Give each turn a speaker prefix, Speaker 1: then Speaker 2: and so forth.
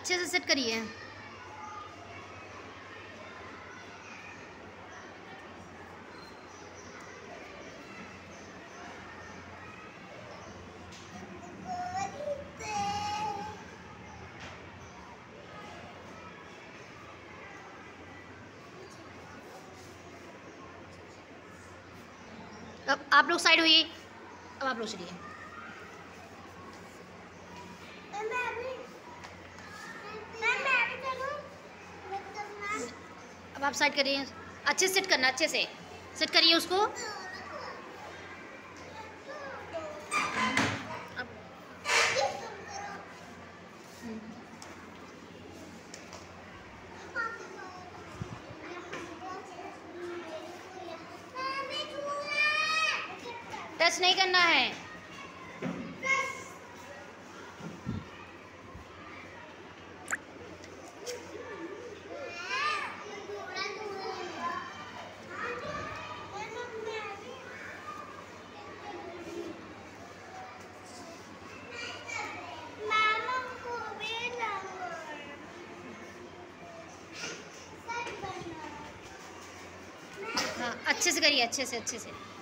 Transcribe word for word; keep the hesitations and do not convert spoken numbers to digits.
Speaker 1: अच्छे से सेट करिए। अब आप लोग साइड हुई, अब आप लोग चलिए। अब आप साइड करिए, अच्छे से सेट करना, अच्छे से सेट करिए उसको। अब टच नहीं करना है। हाँ, अच्छे से करिए, अच्छे से अच्छे से।